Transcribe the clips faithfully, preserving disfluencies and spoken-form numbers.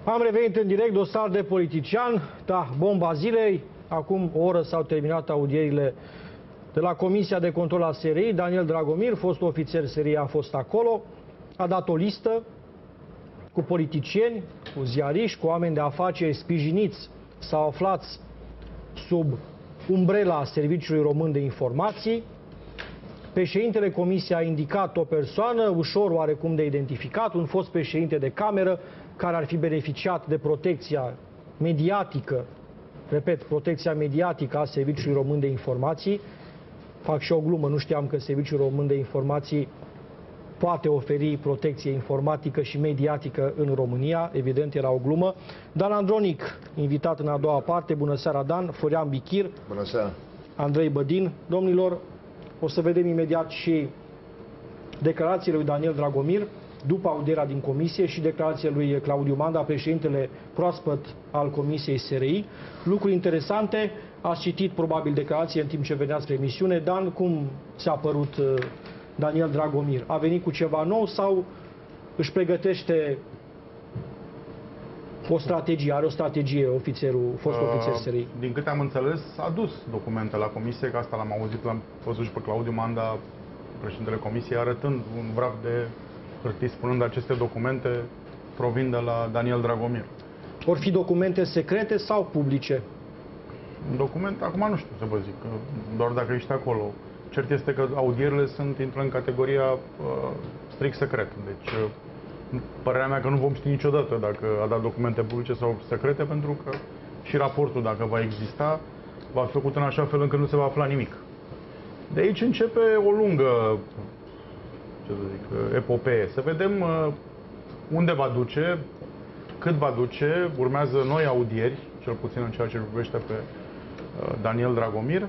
Am revenit în direct, dosar de politician, da, bomba zilei. Acum o oră s-au terminat audierile de la Comisia de Control a S R I. Daniel Dragomir, fost ofițer S R I, a fost acolo, a dat o listă cu politicieni, cu ziariști, cu oameni de afaceri sprijiniți sau aflați sub umbrela Serviciului Român de Informații. Președintele Comisiei a indicat o persoană ușor oarecum de identificat, un fost președinte de cameră care ar fi beneficiat de protecția mediatică, repet, protecția mediatică a Serviciului Român de Informații. Fac și o glumă, nu știam că Serviciul Român de Informații poate oferi protecție informatică și mediatică în România. Evident, era o glumă. Dan Andronic, invitat în a doua parte. Bună seara, Dan. Florian Bichir. Bună seara. Andrei Bădin. Domnilor, o să vedem imediat și declarațiile lui Daniel Dragomir după audierea din comisie și declarația lui Claudiu Manda, președintele proaspăt al Comisiei S R I. Lucruri interesante. Ați citit probabil declarație în timp ce veneați spre emisiune. Dan, cum ți-a părut Daniel Dragomir? A venit cu ceva nou sau își pregătește o strategie, are o strategie ofițerul, fost ofițer S R I? Din câte am înțeles, a dus documente la comisie, că asta l-am auzit, l-am văzut și pe Claudiu Manda, președintele comisiei, arătând un vraf de hârtii, spunând că aceste documente provin de la Daniel Dragomir. Vor fi documente secrete sau publice? Documente, acum nu știu să vă zic, doar dacă ești acolo. Cert este că audierile sunt, intră în categoria uh, strict secret. Deci, uh, părerea mea că nu vom ști niciodată dacă a dat documente publice sau secrete, pentru că și raportul, dacă va exista, va fi făcut în așa fel încât nu se va afla nimic. De aici începe o lungă, ce să zic, epopee. Să vedem uh, unde va duce, cât va duce. Urmează noi audieri, cel puțin în ceea ce privește pe uh, Daniel Dragomir.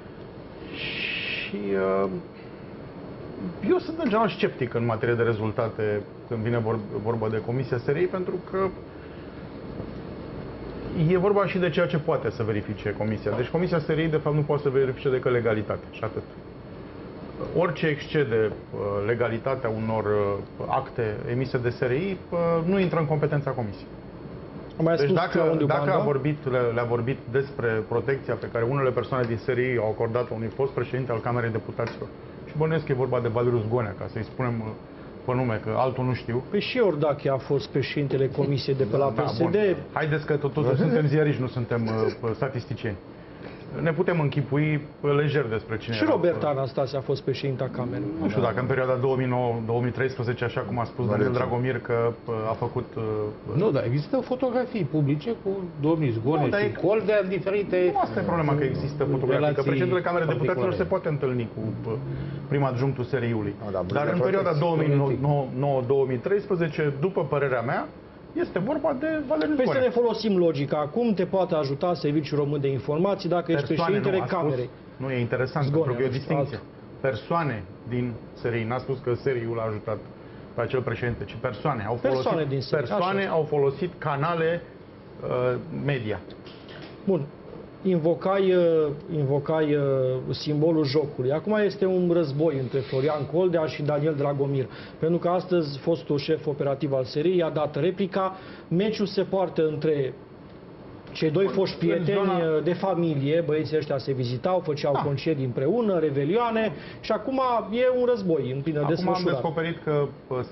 Și uh, eu sunt în general sceptic în materie de rezultate când vine vorba de Comisia S R I, pentru că e vorba și de ceea ce poate să verifice Comisia. Deci Comisia S R I de fapt nu poate să verifice decât legalitate și atât. Orice excede uh, legalitatea unor uh, acte emise de S R I uh, nu intră în competența Comisiei. Deci dacă, dacă a vorbit, le-a vorbit despre protecția pe care unele persoane din S R I au acordat-o unui fost președinte al Camerei Deputaților, și bănuiesc că e vorba de Valerius Gonea, ca să-i spunem pe nume, că altul nu știu. Păi și Iordache a fost președintele Comisiei de pe la P S D. Da, haideți că totuși suntem ziariști, nu suntem uh, statisticieni. Ne putem închipui lejer despre cine și era. Robert Anastase a fost președinta Camerei. Nu știu dacă în perioada două mii nouă două mii treisprezece, așa cum a spus Daniel Dragomir, că a făcut... Nu, dar există fotografii publice cu domnii Zgone nu, și Coldea în diferite... Nu, asta e problema, că există fotografii, că președintele Camerei Deputaților se poate întâlni cu prim adjunctul S R I-ului. Dar în perioada două mii nouă două mii treisprezece, după părerea mea, este vorba de Valerius Gonea. Păi să ne folosim logica. Cum te poate ajuta Serviciul Român de Informații dacă ești președintele Camerei? Nu, e interesant, Zgonea, pentru că e o distinție. Persoane din S R I, n-a spus că S R I-ul a ajutat pe acel președinte, ci persoane. Au folosit, persoane din S R I, persoane au folosit canale uh, media. Bun. Invocai, invocai simbolul jocului. Acum este un război între Florian Coldea și Daniel Dragomir. Pentru că astăzi fostul șef operativ al S R I a dat replica. Meciul se poartă între cei doi foști prieteni zona... de familie. Băieții ăștia se vizitau, făceau da. concedii împreună, revelioane și acum e un război în plină desfășurare. Acum am descoperit că,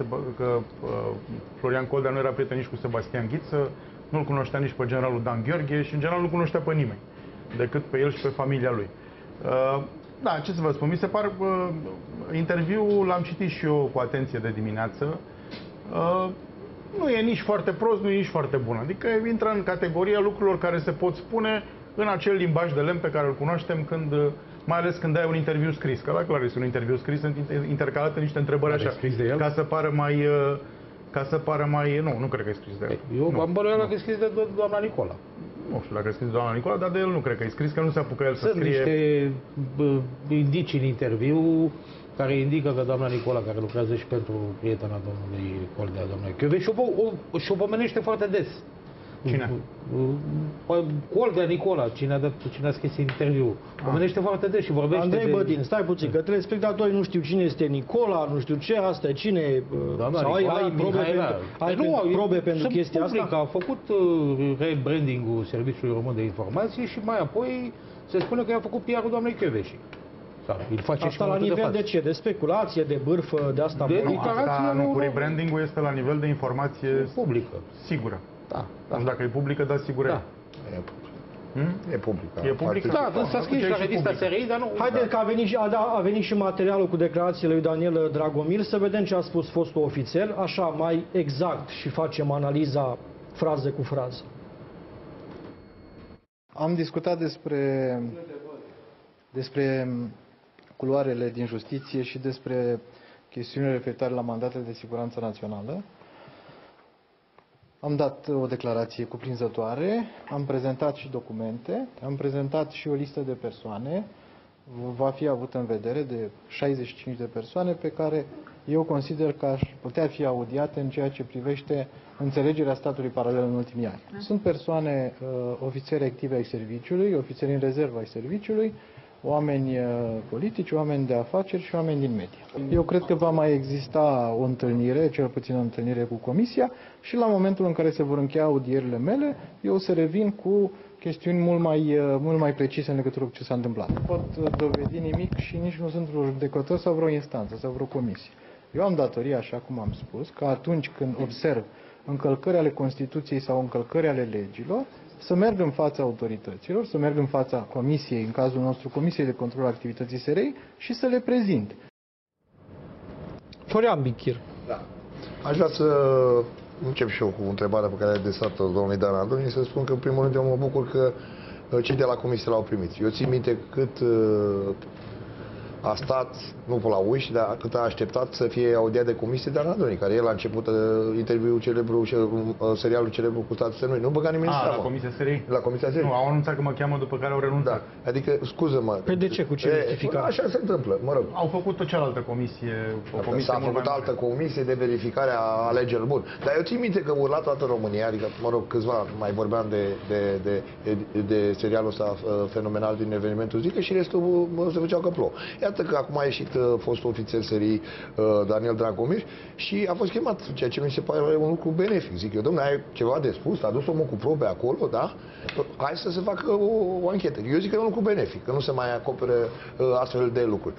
că Florian Coldea nu era prieten nici cu Sebastian Ghiță, nu-l cunoștea nici pe generalul Dan Gheorghe și în general nu cunoștea pe nimeni decât pe el și pe familia lui. Uh, da, ce să vă spun, mi se pare, uh, interviul l-am citit și eu cu atenție de dimineață, uh, nu e nici foarte prost, nu e nici foarte bun, adică intră în categoria lucrurilor care se pot spune în acel limbaj de lemn pe care îl cunoaștem, când, mai ales când ai un interviu scris, că la clar este un interviu scris, sunt intercalate niște întrebări așa, ca să pară mai... Uh, ca să pară mai... Nu, nu cred că e scris de el. Eu am bănuială că e scris de doamna Nicola. Nu știu dacă e scris de doamna Nicola, dar de el nu cred că e scris, că nu se apucă el să Sunt scrie... niște indicii în interviu care indică că doamna Nicola, care lucrează și pentru prietena domnului Coldea, doamna Chiove, și o, o, și o pomenește foarte des. Cine? Coldea Nicola, cine a, dat, cine a scris interviu. Pomenește foarte des și vorbește Andrei de... Bădin, stai puțin, că telespectatorii nu știu cine este Nicola, nu știu ce, asta e cine... Doamna sau ai, Nicola, ai probe, Mihaela. pentru, ai Păi nu, probe pentru sunt chestia public, asta? A făcut uh, rebranding-ul Serviciului Român de Informație și mai apoi se spune că i-a făcut P R-ul doamnei Kövesi. Da, îl face Asta și la nivel de, de ce? De speculație, de bârfă, de asta? De politică? Nu, declarație, asta nu, nu, cu nu. rebranding-ul este la nivel de informație publică. sigură. Da, Da. Nu știu dacă e publică, dar sigur e. da. Hmm? E publică. E publică? Da, da, s-a scris Atunci e la și revista publică. S R I, dar nu... Haideți da. că a venit, și, a, da, a venit și materialul cu declarațiile lui Daniel Dragomir, să vedem ce a spus fostul ofițer, așa mai exact, și facem analiza frază cu frază. Am discutat despre, despre culoarele din justiție și despre chestiunile referitoare la mandatele de siguranță națională. Am dat o declarație cuprinzătoare, am prezentat și documente, am prezentat și o listă de persoane, va fi avută în vedere de șaizeci și cinci de persoane pe care eu consider că aș putea fi audiate în ceea ce privește înțelegerea statului paralel în ultimii ani. Sunt persoane, uh, ofițeri activi ai serviciului, ofițeri în rezervă ai serviciului, oameni uh, politici, oameni de afaceri și oameni din media. Eu cred că va mai exista o întâlnire, cel puțin o întâlnire cu Comisia, și la momentul în care se vor încheia audierile mele, eu o să revin cu chestiuni mult mai, uh, mult mai precise în legătură cu ce s-a întâmplat. Nu pot uh, dovedi nimic și nici nu sunt vreo judecător sau vreo instanță sau vreo comisie. Eu am datoria, așa cum am spus, că atunci când observ încălcări ale Constituției sau încălcări ale legilor, să merg în fața autorităților, să merg în fața Comisiei, în cazul nostru Comisiei de Control a Activității S R I, și să le prezint. Florian Bichir. Da. Aș vrea să încep și eu cu întrebarea pe care a adresat-o domnului Dan Andrei și să spun că, în primul rând, eu mă bucur că cei de la Comisie l-au primit. Eu țin minte cât a stat, nu pe la uși, dar cât a așteptat să fie audiat de Comisie Dan Andrei, care el a început uh, interviul celebru, uh, serialul celebru cu statul Sănui. Nu băga nimeni în A, seamă. la Comisia S R I? La Comisia S R I. Nu, au anunțat că mă cheamă, după care au renunțat. Da. Adică, scuză-mă. Pe de ce? Cu ce justificare? Așa se întâmplă, mă rog. Au făcut o cealaltă comisie, o comisie S-a mult făcut mai altă mare. comisie de verificare a alegerilor. Bun. Dar eu țin minte că urla toată România, adică, mă rog, câțiva, mai vorbeam de, de, de, de, de serialul ăsta fenomenal din evenimentul Zică și restul mă, se făceau că plouă. Iată că acum a ieșit uh, fostul ofițer S R I, uh, Daniel Dragomir, și a fost chemat, ceea ce mi se pare un lucru benefic. Zic eu, domnule, ai ceva de spus? A dus omul cu probe acolo, da? Hai să se facă o, o anchetă. Eu zic că e un lucru benefic, că nu se mai acoperă uh, astfel de lucruri.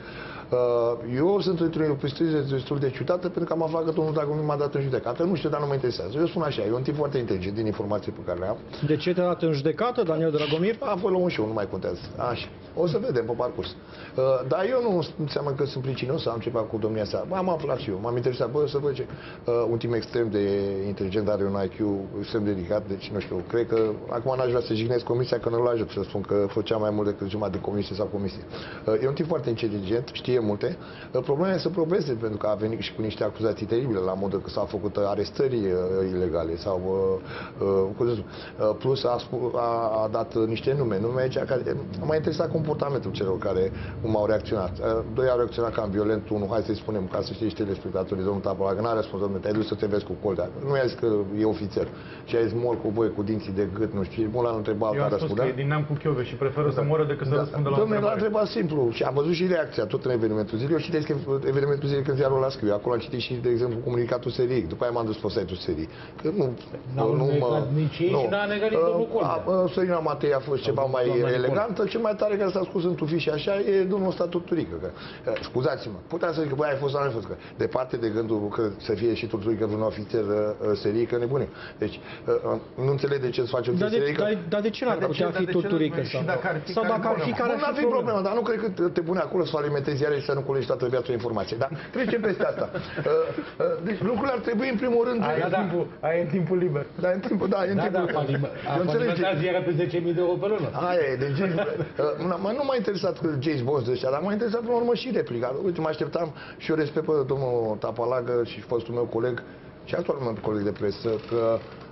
Eu sunt într-o poziție destul de ciudată pentru că am aflat că domnul Dragomir m-a dat în judecată. Nu știu, dar nu mă interesează. Eu spun așa, e un tip foarte inteligent din informații pe care le am. De ce te-a dat în judecată, Daniel Dragomir? Apoi la un show, nu mai contează. Așa. O să vedem pe parcurs. Dar eu nu înseamnă că sunt pricinos să am ceva cu domnia sa. Am aflat și eu, m-am interesat. Bă, să văd ce. Un tip extrem de inteligent, are un I Q extrem de ridicat, deci nu știu, cred că acum n-aș vrea să jignesc comisia, că nu-l ajut să spun că făcea mai mult decât jumătate de comisie sau comisie. E un tip foarte inteligent, știe multe. Problema e să probeze, pentru că a venit și cu niște acuzații teribile, la modul că s-au făcut arestări uh, ilegale sau uh, uh, plus a, a, a dat niște nume, nume aici care m-a interesat comportamentul celor care cum au reacționat. Uh, doi au reacționat cam violent, unul, hai să-i spunem, ca să știi și telespectatorii, domnul Tapala, că n-a răspuns, domnule, te-ai dus să te vezi cu Coldea. Nu i-a zis că e ofițer. Și a zis, mor cu băi, cu dinții de gât, nu știu, mult l-a întrebat, Eu am spus că e din neam cu chiove și preferă să moră decât să da. răspundă la o Domnule, l-a întrebare. întrebat simplu și am văzut și reacția tot în evenimentul zilei. Eu citesc evenimentul zilei când ziarul la scriu. Acolo am citit și, de exemplu, comunicatul S R I. După aia m-am dus pe site-ul S R I. Că nu, N-au nu mă... nici ei și n-a negat nici domnul Coldea. Sărina Matei a fost ceva mai elegantă. Cel mai tare care s-a scos în tufi și așa e domnul ăsta Turturică. Că, scuzați-mă, puteam să zic că băi, ai fost sau nu ai fost. Că, departe de gândul că să fie și Turturică vreun ofițer S R I, că nebunie. Deci, nu înțeleg de ce să faci un Dar S R I. de, dar, dar de ce n-ar putea fi Turturică? Sau sau dacă ar fi care nu ar fi problema, dar nu cred că te pune acolo să alimentezi iarăși să nu culegi toată viața informație. Dar trecem peste asta. Deci lucrurile ar trebui în primul rând... Ai în timpul, ai în timpul liber. Da, în timpul, da, în Da, da, timpul... a falimentat ziarea pe zece mii de euro pe lună. Aia e, deci nu m-a interesat James Bond de ăștia, dar m-a interesat până la urmă și replica. Uite, mă așteptam și eu respect pe domnul Tapalagă și fostul meu coleg și actualul meu coleg de presă, că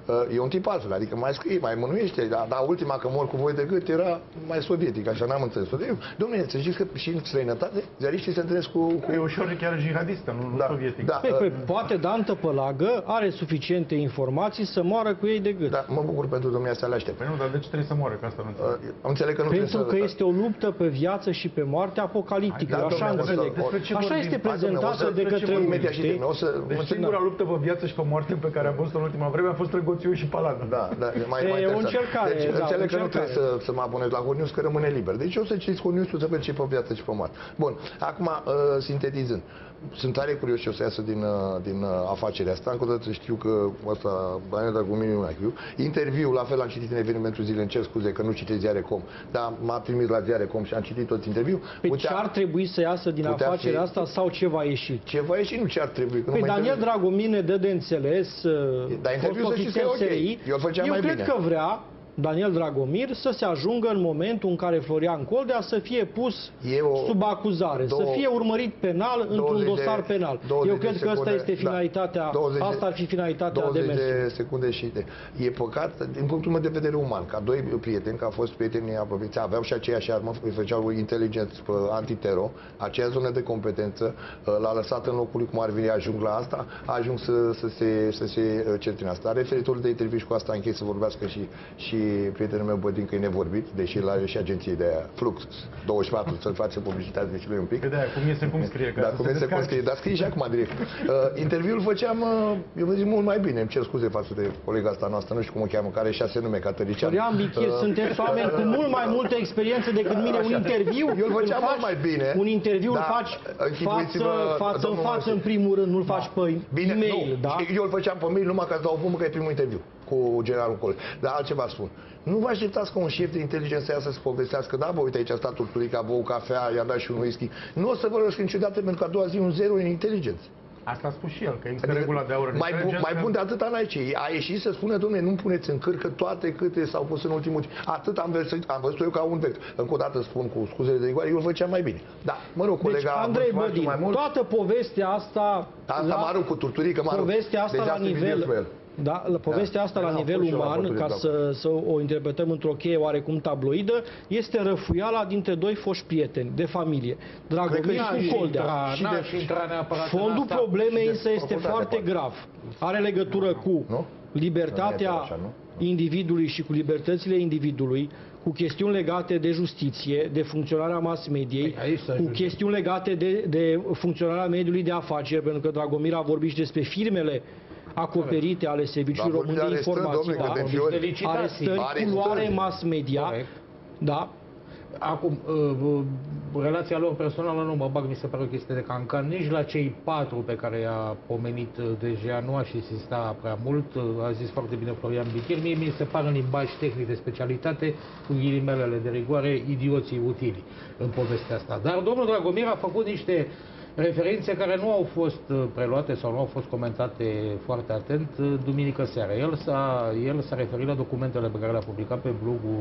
e un tip altfel, adică mai scrie, mai mânuiește, dar, dar ultima că mor cu voi de gât era mai sovietic, așa n-am înțeles. Dom'le, să știți că și în străinătate, ziariștii se întâlnesc cu... cu... E ușor chiar jihadistă, nu, da, nu sovietic. Da, Păi, păi, poate Dan Tăpălagă are suficiente informații să moară cu ei de gât. da, mă bucur pentru domnia să le aștept. Păi nu, dar de ce trebuie să moare, că asta nu înțeleg. Uh, Am înțeleg că nu Pentru trebuie că să... este o luptă pe viață și pe moarte apocaliptică. Hai, da, Așa domnule, înțeleg. despre ce Așa vorbim? este Hai, domnule, prezentată o să- de despre ce către vorbim unii, imediat și știi? termin. O să, Deci o să- singura luptă pe viață și pe moarte pe care a văzut-o în ultima vreme a fost Răgoțiu și Paladă. Da, da, e mai, E mai o interesant. încercare, Deci da, înțeleg o că nu încercare. trebuie să, să mă abonez la Hot News, că rămâne liber. Deci eu să citiți Hot News-ul, să vezi ce pe viață și pe moarte. Bun, acum, uh, sintetizând. Sunt tare curios ce o să iasă din, uh, din uh, afacerea asta. Încă o dată știu că ăsta, Daniel Dragomir, nu știu. Interviul, la fel am citit în evenimentul zilei, îmi cer scuze că nu citesc Ziare.com, dar m-a trimis la Ziare.com și am citit tot interviul. Pe ce ar trebui să iasă din putea afacerea fi- asta sau ce va ieși? Ce va ieși, nu ce ar trebui. Că nu Păi mai Daniel trebuie. Dragomir ne dă de înțeles, Dar interviul fost să știți că ofițer e ok. S R I. Eu îl făceam Eu mai cred bine. că vrea Daniel Dragomir să se ajungă în momentul în care Florian Coldea să fie pus E o- sub acuzare, două- să fie urmărit penal într-un douăzeci de- dosar penal. douăzeci Eu de cred că asta secunde, este da. finalitatea, douăzeci de- asta ar fi finalitatea douăzeci demersului. de secunde și de... E păcat, din punctul meu de vedere uman, ca doi prieteni, că au fost prieteni apropiați, aveau și aceeași armă, îi făceau inteligență antitero, aceea zonă de competență, l-a lăsat în locul lui cum ar veni, ajung la asta, a ajuns să, să se, să se certe în asta. Referitor de interviu și cu asta închei să vorbească și, și prietenul meu Bădin, că e nevorbit, deși el are și agenție de aia, Flux douăzeci și patru, să-l face publicitate și lui un pic. Că de-aia, cum iese, cum scrie. Ca Da, să cum se este, cum descarce. scrie, dar scrie și acum direct. Uh, interviul făceam, uh, eu vă zic, mult mai bine, îmi cer scuze față de colega asta noastră, nu știu cum o cheamă, care are șase nume, Caterician. Florian Bichir, sunteți oameni cu mult mai multă experiență decât mine. Un interviu Eu îl îl făceam faci- mult mai bine. Un interviu îl Da, faci închipuiți-vă, față, față în domnul față, Moise. în primul rând, nu-l faci pe Bine, e-mail, nu, da? eu îl făceam pe mail numai ca să dau fumă că e primul interviu cu generalul Col. Dar altceva spun. Nu vă așteptați ca un șef de inteligență să iasă să povestească, da, bă, uite aici a stat Turturica, a băut cafea, i-a dat și un whisky. Nu o să vă răsc niciodată pentru că a doua zi un zero în inteligență. Asta a spus și el, că există Adică regula de aur în mai, bun, inteligență. mai bun de atâta n-ai ce. A ieșit să spună, dom'le, nu puneți în cârcă toate câte s-au pus în ultimul timp. Atât am văzut, am văzut eu ca un vechi. Încă o dată spun cu scuzele de rigoare, eu îl făceam mai bine. Da, mă rog, Deci, colega a Andrei văzut Bădin, mai mult. toată povestea asta... Asta mă arunc cu Turturică, mă arunc. Povestea asta Deja la sunt nivel... video cu el. Da, la povestea asta la Da, nivel am fost și eu la uman, Băturică, ca da. să, să o interpretăm într-o cheie oarecum tabloidă, este răfuiala dintre doi foști prieteni de familie, Dragomir Cred că și și Coldea. intra, și n-aș de- intra neapărat în Fondul asta. problemei și de însă este facultate, foarte poate. grav. Are legătură cu Nu? libertatea Nu e așa, nu? individului și cu libertățile individului, cu chestiuni legate de justiție, de funcționarea mass mediei, Păi, aici să cu ajungem. chestiuni legate de, de funcționarea mediului de afaceri, pentru că Dragomir a vorbit și despre firmele acoperite ale Serviciului Da, Român de vorbim de arestări, Informații, domnule, da? că de Niște fiori. licitații. Arestări, Arestări. culoare mass media, Corect. da? Acum, uh, uh, relația lor personală nu mă bag, mi se pare o chestie de cancan, nici la cei patru pe care i-a pomenit uh, deja, nu aș insista prea mult, uh, a zis foarte bine Florian Bichir, mie mi se pare în limbaj tehnic de specialitate, cu ghilimelele de rigoare, idioții utili în povestea asta. Dar domnul Dragomir a făcut niște referințe care nu au fost uh, preluate sau nu au fost comentate foarte atent uh, duminică seara. El s-a, el s-a referit la documentele pe care le-a publicat pe blogul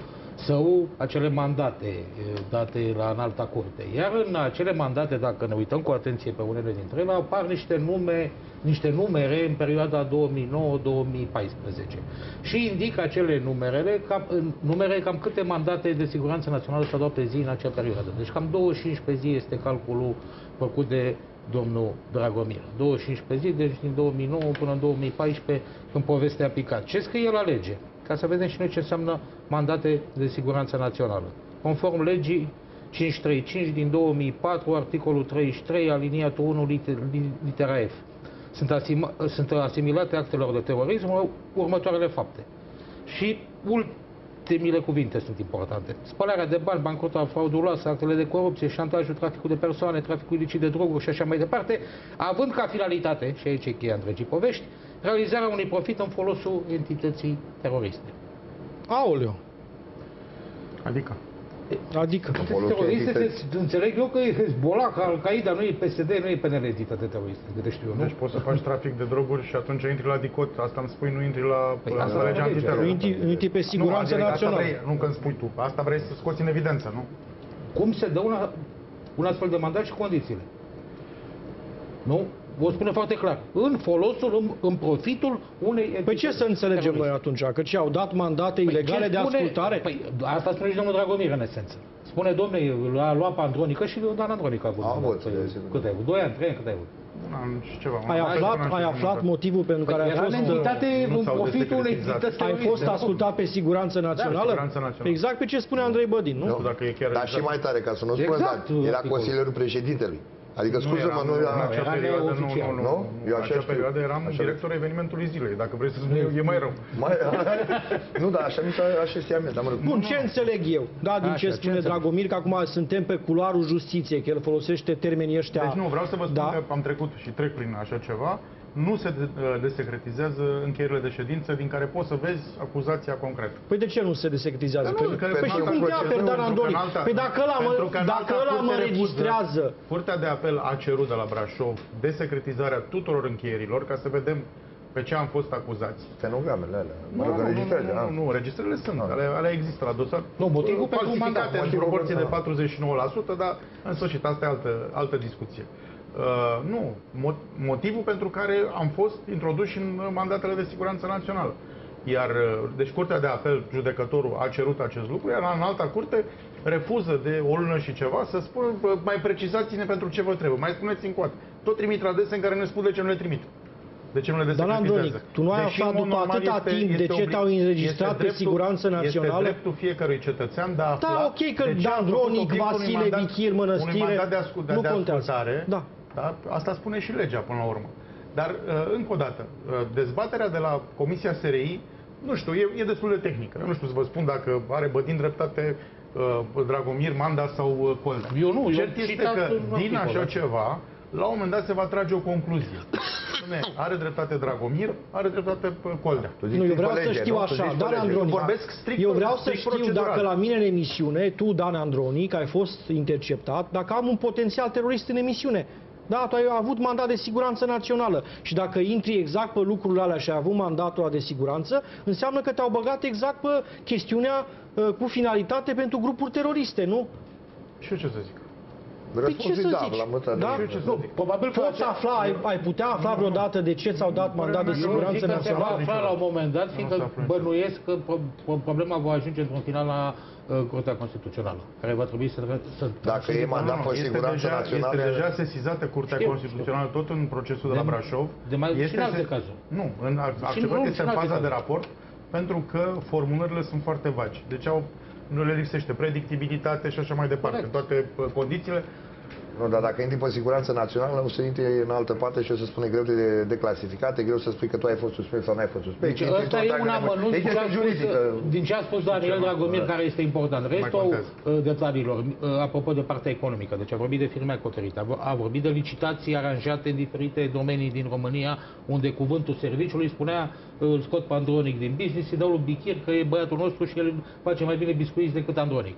său, acele mandate e, date la înalta curte. Iar în acele mandate, dacă ne uităm cu atenție pe unele dintre ele, apar niște nume, niște numere în perioada două mii nouă două mii paisprezece. Și indică acele numerele, cam, numere cam câte mandate de siguranță națională s-au dat pe zi în acea perioadă. Deci cam douăzeci și cinci pe zi este calculul făcut de domnul Dragomir. douăzeci și cinci pe zi, deci din două mii nouă până în două mii paisprezece, când povestea a picat. Ce scrie la lege? Ca să vedem și noi ce înseamnă mandate de siguranță națională. Conform legii cinci sute treizeci și cinci din două mii patru, articolul treizeci și trei, aliniatul unu, liter, litera F. Sunt, asima, sunt asimilate actelor de terorism următoarele fapte. Și ultimile cuvinte sunt importante. Spălarea de bani, bancrota frauduloasă, actele de corupție, șantajul, traficul de persoane, traficul ilicit de droguri și așa mai departe, având ca finalitate, și aici e cheia întregii povești, realizarea unui profit în folosul entității teroriste. Aoleu. Adică? Adică. folosul Teroriste, entități. se- înțeleg eu că e Hezbollah, că Al-Qaeda, nu e P S D, nu e P N L entitate teroristă, câte știu eu, nu? Deci poți să faci trafic de droguri și atunci intri la DICOT, asta îmi spui, nu intri la, Păi la asta legea e legea. antiteror. Nu intri, nu intri pe siguranță nu, adică asta națională. vrei, nu că îmi spui tu, asta vrei să scoți în evidență, nu? Cum se dă una, un astfel de mandat și condițiile? Nu? o spune foarte clar, în folosul, în, în profitul unei entități. Păi ce să înțelegem teroriste. noi atunci? Că ce au dat mandate ilegale ce de spune, ascultare? Păi asta spune și domnul Dragomir în esență. Spune, domnule, a luat pe Andronică și Dan Andronică a avut. A avut, Păi, sigur. cât ai avut? Doi ani, trei ani, cât ai avut? Un an și ceva. Ai un an aflat, și ai un aflat an. motivul pentru care Păi ai era fost, în entitate, nu în s-au profitul unei desecretizat. entități ai teroriste. fost ascultat pe siguranță națională? siguranță națională. Exact pe ce spune Andrei Bădin, nu? Nu știu dacă e chiar Dar și exact. mai tare, ca să nu spun, Exact, dar era articolul. consilierul președintelui. Adică, scuză-mă, nu în era... acea era perioadă, nu, neoficial. nu, nu, Nu? nu. Eu În așa acea știu. perioadă eram Așa. directorul evenimentului zilei. Dacă vrei să spun eu, e mai rău. Mai... nu, dar așa mi s-a așa știam eu, dar mă rog. Bun, ce înțeleg eu? Da, din Așa, ce ce spune înțeleg? Dragomir, că acum suntem pe culoarul justiției, că el folosește termenii ăștia. Deci nu, vreau să vă spun Da. că am trecut și trec prin așa ceva. Nu se de- desecretizează încheierile de ședință din care poți să vezi acuzația concretă. Păi de ce nu se desecretizează? Dar nu, Păi, că păi în și alta cum dea procedură, pe Dan pentru că Andronic? în alta- Păi dacă ăla mă, pentru că în dacă alta ăla mă curte refuză- registrează, Curtea de apel a cerut de la Brașov desecretizarea tuturor încheierilor ca să vedem pe ce am fost acuzați. Fenogramele alea. Mă Nu, rog, nu, nu, înregistrările, nu, da. nu, nu, registrările sunt, ale, ale există la dosar. Nu, motivul pentru mandat, falsificate în motivul proporție de pentru- patruzeci și nouă la sută, dar în sfârșit, asta e altă, altă discuție. Uh, nu, mo- motivul pentru care am fost introduși în mandatele de siguranță națională. Iar, uh, deci, Curtea de Apel, judecătorul a cerut acest lucru, iar în alta curte refuză de o lună și ceva să spună, bă, mai precizați-ne pentru ce vă trebuie, mai spuneți în coate. Tot trimit adrese în care ne spun de ce nu le trimit. De ce nu le Dar desecretizează? Andronic, tu nu ai Deși, aflat în mod după normal, atâta este- timp de este ce obli- te-au înregistrat este pe dreptul- siguranță națională? Este dreptul fiecărui cetățean de a afla Da, ok, că de ce a făcut Andronic, obiectul unui Vasile, mandat- Bichir, unui Mănăstire, mandat de, ascult, nu de contează. ascultare. Da. Da? Asta spune și legea până la urmă. Dar, uh, încă o dată, uh, dezbaterea de la Comisia S R I, nu știu, e, e destul de tehnică. Nu știu să vă spun dacă are Bădin dreptate uh, Dragomir, Manda sau uh, Coldea. Eu nu, eu Cert am este citat că un din articol, așa da. ceva, la un moment dat se va trage o concluzie. Spune, are dreptate Dragomir, are dreptate uh, Coldea. Tu zici Nu, eu prin vreau să colege, știu nu? Tu așa, zici Dan colege. Andronic, vorbesc strict- eu vreau să strict știu procedural. dacă la mine în emisiune, tu, Dan Andronic, ai fost interceptat, dacă am un potențial terorist în emisiune. Da, tu ai avut mandat de siguranță națională și dacă intri exact pe lucrurile alea și ai avut mandatul ăla de siguranță, înseamnă că te-au băgat exact pe chestiunea uh, cu finalitate pentru grupuri teroriste, nu? Și eu ce să zic? Răspunsul ce să e da, zici? la mătare. Da? Și eu ce să Nu, zic? probabil că Poți afla, ai, ai putea afla vreodată de ce ți-au dat mandat de Eu siguranță zic că se va națională? afla la un moment dat, Nu fiindcă se află bănuiesc că pro- pro- problema va ajunge într-un final la uh, Curtea Constituțională, care va trebui să... să Dacă e mandat pe este siguranță deja, națională... Este deja sesizată Curtea Știu, Constituțională, tot în procesul de, De- la Brașov. de mai- și este în alte se- cazuri. Nu, în, a, acceptat nu, este și în în alte faza de cazuri. raport, pentru că formulările sunt foarte vagi. Deci au, nu le lipsește predictibilitate și așa mai departe. Corect. Toate uh, condițiile. Nu, dar dacă intri pe siguranță națională, o să intri în altă parte și o să spune greu de declasificat, e greu să spui că tu ai fost suspect sau n-ai fost suspect. Deci Intri ăsta tot e dacă un n-ai fost- amănunt E din ce, a chestie spus, juridică. din ce a spus Daniel Ceva, Dragomir, da. care este important. Restul contează. uh, detaliilor, uh, apropo de partea economică, deci a vorbit de firme acoperite, a vo- a vorbit de licitații aranjate în diferite domenii din România, unde cuvântul serviciului spunea uh, îl scot pe Andronic din business, îi dau lui Bichir că e băiatul nostru și el face mai bine biscuiți decât Andronic.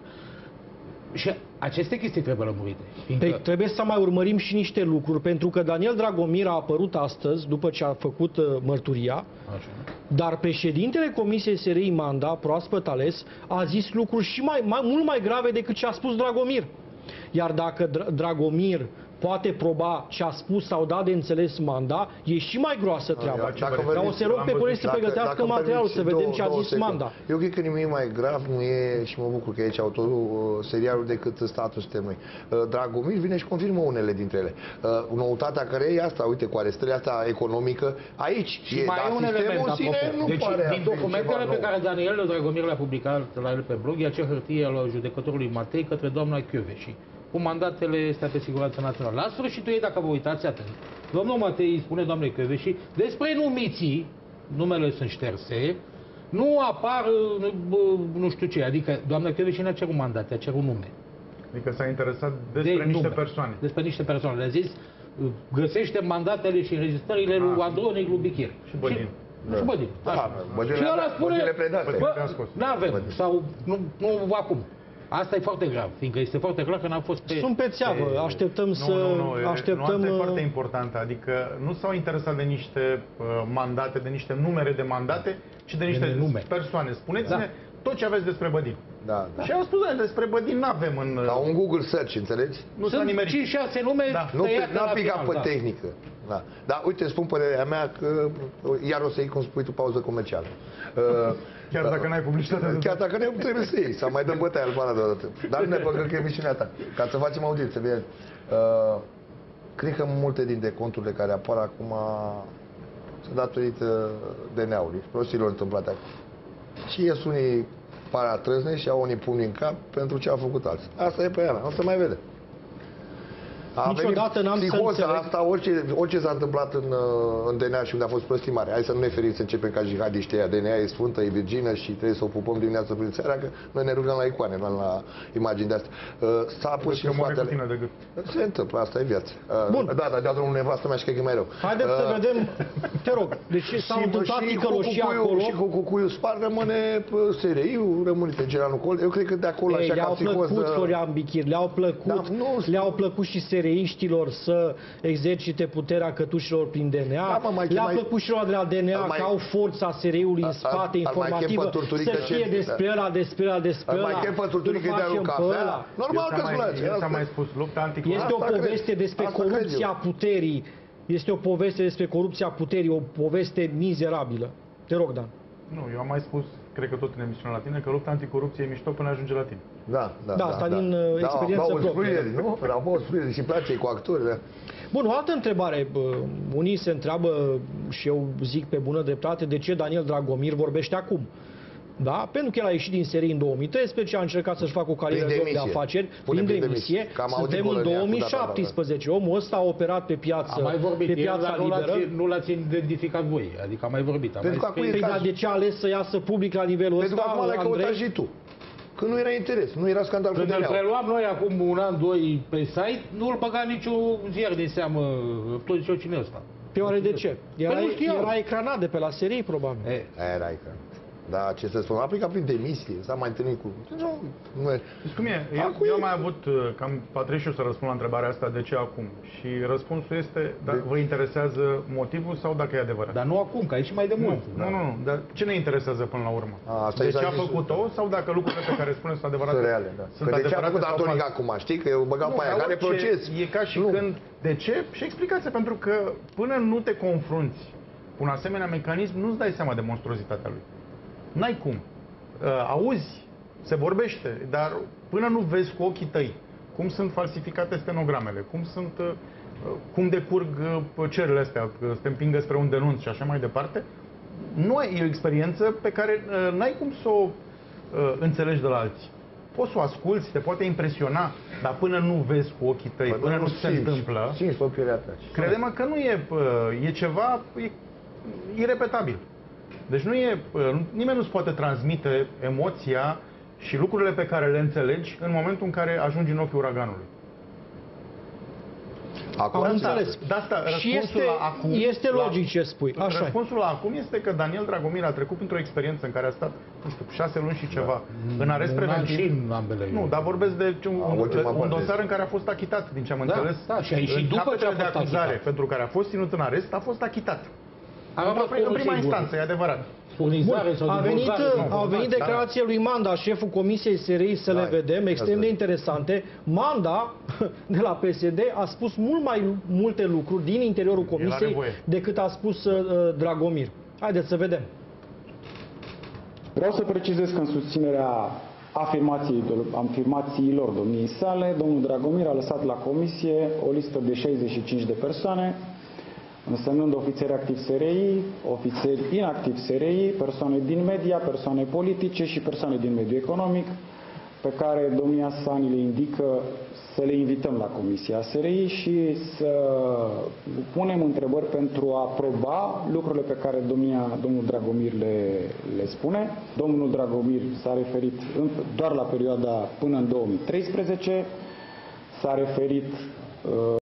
Și aceste chestii trebuie lămurite. Fiindcă... Păi, trebuie să mai urmărim și niște lucruri, pentru că Daniel Dragomir a apărut astăzi, după ce a făcut uh, mărturia, Așa. dar președintele Comisiei S R I Manda, proaspăt ales, a zis lucruri și mai, mai, mult mai grave decât ce a spus Dragomir. Iar dacă Dra- Dragomir poate proba ce a spus sau dat de înțeles Manda, e și mai groasă treaba. Dacă Dar vă o să rog pe colegi să Dacă- pregătească dacă materialul, permiți să vedem două- ce a două zis secunde. Manda. Eu cred că nimic mai grav nu e, și mă bucur că e aici autorul uh, serialului, decât statul suntem noi. Uh, Dragomir vine și confirmă unele dintre ele. Uh, Noutatea care e asta, uite, cu arestarea asta economică, aici Și e, mai dar e un sistemul element, în sine apropo. nu Deci, pare a din fi documentele ceva pe nou. care Daniel Dragomir le-a publicat la el pe blog, e acea hârtie al judecătorului Matei către doamna Chioveși, cu mandatele astea pe siguranță națională. La sfârșitul ei, dacă vă uitați atent, domnul Matei îi spune doamnei Chioveși, despre numiții, numele sunt șterse, nu apar nu știu ce, adică doamna Chioveși n-a cerut mandate, a cerut nume. Adică s-a interesat despre De niște nume. persoane. Despre niște persoane. Le-a zis, găsește mandatele și înregistrările lui Andronic, lui Bichir. Și Bădin. Și, și Bădin. Da, Așa. Bădin Și le-a ăla dat, spune, Bădin le predase. bă, Le-a scos. n-avem, Bădin. sau nu, nu acum. Asta e foarte grav, fiindcă este foarte clar că n-a fost pe... Sunt pe țeavă, așteptăm să... Nu, nu, nu, e- așteptăm... nuanța e uh, foarte importantă, adică nu s-au interesat de niște uh, mandate, de niște numere de mandate, ci de niște De nume. persoane. Spuneți-ne Da. tot ce aveți despre Bădin. Da, da. Și au spus, "Da, despre Bădin n-avem în... Ca un Google search, înțelegi? nu s-a Sunt nimerit. cinci șase nume Da. Nu, tăiate n-a la picat final, pe da. tehnică. Da. Dar uite, spun părerea mea că iar o să iei, cum spui tu, pauză comercială. Chiar dacă n-ai publicitate. Chiar dacă nu trebuie să iei, sau mai dăm bătaia al bana deodată. Dar nu ne băgăm că e emisiunea ta. Ca să facem audiență, bine. Uh, cred că multe dintre conturile care apar acum sunt datorită D N A-ului, prostilor întâmplate acum. Și ies unii paratrăznești și au unii pumni în cap pentru ce au făcut alții. Asta e pe ea, o să mai vede. A Niciodată n-am să înțeleg. Asta, orice, orice s-a întâmplat în, în D N A și unde a fost prostii mare. Hai să nu ne ferim să începem ca jihadiștii aia. D N A e sfântă, e virgină și trebuie să o pupăm dimineața prin seara, că noi ne rugăm la icoane, nu la imagini de astea. S-a pus și în spatele. Se întâmplă, asta e viața. Bun. Da, dar de-a drumul nevastă mea și că e mai rău. Haideți să vedem, te rog, deci s-au întâmplat ticăloșii acolo. Și cu cucuiul spart rămâne S R I-ul, rămâne pe Generalul Col. Eu cred că de acolo așa le-au plăcut Florian Bichir, le-au plăcut, le-au plăcut și S R I-știlor să exercite puterea cătușilor prin D N A. Da, le-a plăcut și lor de la D N A mai, că au forța S R I-ului în spate a, informativă să știe despre ăla, despre ăla, despre ăla. Mai chem pe Turturică de lui cafea. Normal că spuneți. S-a mai spus lupta anticorupție. Este o poveste despre corupția puterii. Este o poveste despre corupția puterii, o poveste mizerabilă. Te rog, Dan. Nu, eu am mai spus, cred că tot în emisiunea la tine, că lupta anticorupție e mișto până ajunge la tine. Da, da, da. Asta da, din da. experiență da, proprie. Nu? Au sprijeri și place cu actori, da. Bun, o altă întrebare. Unii se întreabă, și eu zic pe bună dreptate, de ce Daniel Dragomir vorbește acum. Da? Pentru că el a ieșit din serie în două mii treisprezece, a încercat să-și facă o carieră de afaceri prin demisie. Suntem în două mii șaptesprezece. Omul ăsta a operat pe piață, a mai vorbit pe piața el, liberă. Nu l-ați identificat voi, adică a mai vorbit. A Pentru mai că păi, dar de ce a ales să iasă public la nivelul ăsta, ăsta, Pentru că acum l-ai căutat și tu. Că nu era interes, nu era scandal cu D N A-ul. Când îl preluam noi acum un an, doi pe site, nu îl băga niciun ziar de seamă, tot zicea cine ăsta. Pe oare de ce? Era, era ecranat de pe la serie, probabil. E, era ecranat. Da, ce să spun, a aplicat prin demisie, s-a mai întâlnit cu... Nu, nu e... Știți cum e? Eu, eu am mai avut, cam Patriciu să răspund la întrebarea asta, de ce acum? Și răspunsul este, dacă vă interesează motivul sau dacă e adevărat? Dar nu acum, că aici mai de mult. Nu, nu, nu, dar ce ne interesează până la urmă? A, asta de ce a făcut-o sau dacă lucrurile pe care spuneți sunt adevărate? Sunt reale, da. Sunt că de ce a făcut sau Antonic acum, știi? Că eu băgam pe aia, care proces. E ca și nu. când, de ce? Și explicația, pentru că până nu te confrunți cu un asemenea mecanism, nu-ți dai seama de monstruozitatea lui. N-ai cum. Uh, auzi, se vorbește, dar până nu vezi cu ochii tăi cum sunt falsificate stenogramele, cum sunt, uh, cum decurg uh, cererile astea, uh, să te împingă spre un denunț și așa mai departe, nu ai e o experiență pe care uh, n-ai cum să o uh, înțelegi de la alții. Poți să o asculți, te poate impresiona, dar până nu vezi cu ochii tăi, până, până nu se întâmplă, crede-mă că nu e, uh, e ceva e irepetabil. Deci nu e, nimeni nu-ți poate transmite emoția și lucrurile pe care le înțelegi în momentul în care ajungi în ochiul uraganului. Acum am înțeles. De asta, și este, la acum, este logic ce spui. Așa. Răspunsul la acum este că Daniel Dragomir a trecut printr-o experiență în care a stat, nu știu, șase luni și ceva, da. în arest preventiv. Nu, dar vorbesc de un, un, un dosar în care a fost achitat, din ce am da, înțeles. Da, și, și după ce a de acuzare achitat. Pentru care a fost ținut în arest, a fost achitat. În prima instanță, e adevărat. Bun, a venit, au venit declarațiile lui Manda, șeful Comisiei S R I, să le vedem, extrem de interesante. Manda, de la P S D, a spus mult mai multe lucruri din interiorul Comisiei decât a spus uh, Dragomir. Haideți să vedem. Vreau să precizez că în susținerea afirmațiilor domniei sale, domnul Dragomir a lăsat la Comisie o listă de șaizeci și cinci de persoane, însemnând ofițeri activi S R I, ofițeri inactivi S R I, persoane din media, persoane politice și persoane din mediul economic, pe care domnia sa ni le indică să le invităm la Comisia S R I și să punem întrebări pentru a aproba lucrurile pe care domnia, domnul Dragomir le, le spune. Domnul Dragomir s-a referit doar la perioada până în două mii treisprezece, s-a referit